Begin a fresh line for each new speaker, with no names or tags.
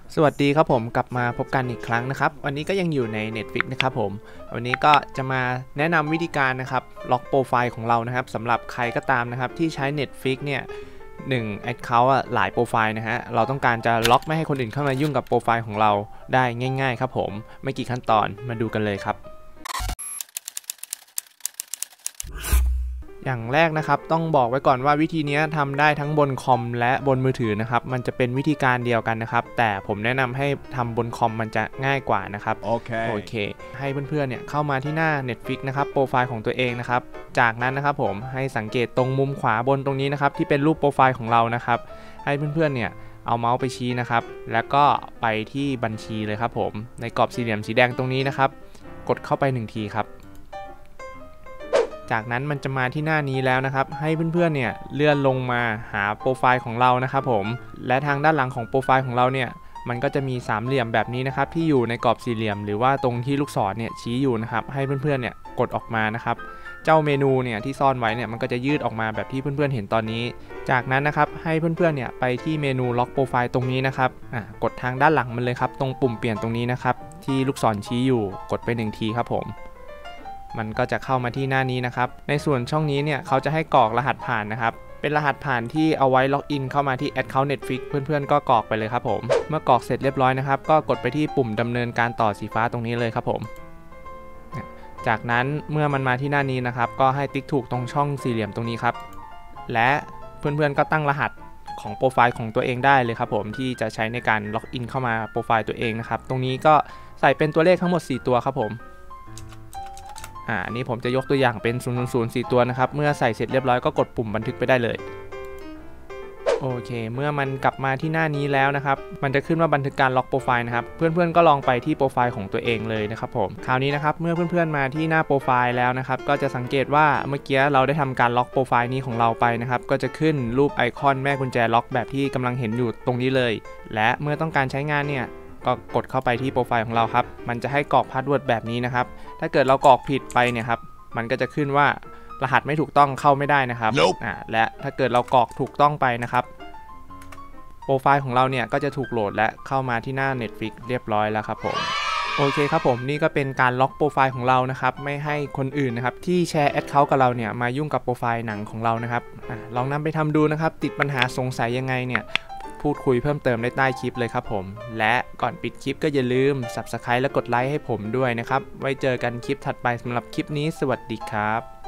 สวัสดีครับผมกลับมาพบกันอีกครั้งนะครับวันนี้ก็ยังอยู่ใน Netflix นะครับผมวันนี้ก็จะมาแนะนำวิธีการนะครับล็อกโปรไฟล์ของเรานะครับสำหรับใครก็ตามนะครับที่ใช้ Netflix เนี่ย1 Account หลายโปรไฟล์นะฮะเราต้องการจะล็อกไม่ให้คนอื่นเข้ามายุ่งกับโปรไฟล์ของเราได้ง่ายๆครับผมไม่กี่ขั้นตอนมาดูกันเลยครับอย่างแรกนะครับต้องบอกไว้ก่อนว่าวิธีนี้ทำได้ทั้งบนคอมและบนมือถือนะครับมันจะเป็นวิธีการเดียวกันนะครับแต่ผมแนะนำให้ทำบนคอมมันจะง่ายกว่านะครับโอเคให้เพื่อนๆเนี่ยเข้ามาที่หน้า Netflix นะครับโปรไฟล์ของตัวเองนะครับจากนั้นนะครับผมให้สังเกตตรงมุมขวาบนตรงนี้นะครับที่เป็นรูปโปรไฟล์ของเรานะครับให้เพื่อนๆเนี่ยเอาเมาส์ไปชี้นะครับแล้วก็ไปที่บัญชีเลยครับผมในกรอบสี่เหลี่ยมสีแดงตรงนี้นะครับกดเข้าไป1ทีครับจากนั้นมันจะมาที่หน้านี้แล้วนะครับให้เพื่อนๆเนี่ยเลื่อนลงมาหาโปรไฟล์ของเรานะครับผมและทางด้านหลังของโปรไฟล์ของเราเนี่ยมันก็จะมีสามเหลี่ยมแบบนี้นะครับที่อยู่ในกรอบสี่เหลี่ยมหรือว่าตรงที่ลูกศรเนี่ยชี้อยู่นะครับให้เพื่อนๆเนี่ยกดออกมานะครับเจ้าเมนูเนี่ยที่ซ่อนไว้เนี่ยมันก็จะยืดออกมาแบบที่เพื่อนๆเห็นตอนนี้จากนั้นนะครับให้เพื่อนๆเนี่ยไปที่เมนูล็อกโปรไฟล์ตรงนี้นะครับกดทางด้านหลังมันเลยครับตรงปุ่มเปลี่ยนตรงนี้นะครับที่ลูกศรชี้อยู่กดไป1ทีครับผมมันก็จะเข้ามาที่หน้านี้นะครับในส่วนช่องนี้เนี่ยเขาจะให้กรอกรหัสผ่านนะครับเป็นรหัสผ่านที่เอาไว้ล็อกอินเข้ามาที่ Account Netflix เพื่อนๆก็กรอกไปเลยครับผมเมื่อกรอกเสร็จเรียบร้อยนะครับก็กดไปที่ปุ่มดำเนินการต่อสีฟ้าตรงนี้เลยครับผมจากนั้นเมื่อมันมาที่หน้านี้นะครับก็ให้ติ๊กถูกตรงช่องสี่เหลี่ยมตรงนี้ครับและเพื่อนๆก็ตั้งรหัสของโปรไฟล์ของตัวเองได้เลยครับผมที่จะใช้ในการล็อกอินเข้ามาโปรไฟล์ตัวเองนะครับตรงนี้ก็ใส่เป็นตัวเลขทั้งหมด4ตัวครับผมอันนี้ผมจะยกตัวอย่างเป็น000 4ตัวนะครับเมื่อใส่เสร็จเรียบร้อยก็กดปุ่มบันทึกไปได้เลยโอเคเมื่อมันกลับมาที่หน้านี้แล้วนะครับมันจะขึ้นว่าบันทึกการล็อกโปรไฟล์นะครับเพื่อนๆก็ลองไปที่โปรไฟล์ของตัวเองเลยนะครับผมคราวนี้นะครับเมื่อเพื่อนๆมาที่หน้าโปรไฟล์แล้วนะครับก็จะสังเกตว่าเมื่อกี้เราได้ทำการล็อกโปรไฟล์นี้ของเราไปนะครับก็จะขึ้นรูปไอคอนแม่กุญแจล็อกแบบที่กำลังเห็นอยู่ตรงนี้เลยและเมื่อต้องการใช้งานเนี่ยก็กดเข้าไปที่โปรไฟล์ของเราครับมันจะให้กรอกพาสเวิร์ดแบบนี้นะครับถ้าเกิดเรากรอกผิดไปเนี่ยครับมันก็จะขึ้นว่ารหัสไม่ถูกต้องเข้าไม่ได้นะครับ และถ้าเกิดเรากรอกถูกต้องไปนะครับโปรไฟล์ของเราเนี่ยก็จะถูกโหลดและเข้ามาที่หน้า Netflix เรียบร้อยแล้วครับผมโอเคครับผมนี่ก็เป็นการล็อกโปรไฟล์ของเรานะครับไม่ให้คนอื่นนะครับที่แชร์แอคเคาท์กับเราเนี่ยมายุ่งกับโปรไฟล์หนังของเรานะครับลองนำไปทำดูนะครับติดปัญหาสงสัยยังไงเนี่ยพูดคุยเพิ่มเติมได้ใต้คลิปเลยครับผมและก่อนปิดคลิปก็อย่าลืม Subscribe และกดไลค์ให้ผมด้วยนะครับไว้เจอกันคลิปถัดไปสำหรับคลิปนี้สวัสดีครับ